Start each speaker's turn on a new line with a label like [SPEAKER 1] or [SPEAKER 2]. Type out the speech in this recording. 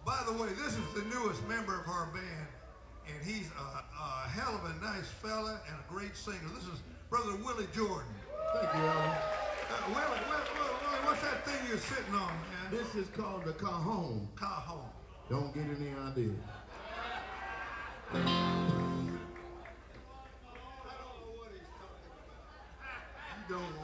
[SPEAKER 1] By the way, this is the newest member of our band, and he's a hell of a nice fella and a great singer. This is Brother Willy Jordan.
[SPEAKER 2] Thank you, Elvin.
[SPEAKER 1] Willie, what's that thing you're sitting on, man?
[SPEAKER 2] This is called the cajon.
[SPEAKER 1] Cajon.
[SPEAKER 2] Don't get any idea.
[SPEAKER 1] I don't know what he's talking about. You don't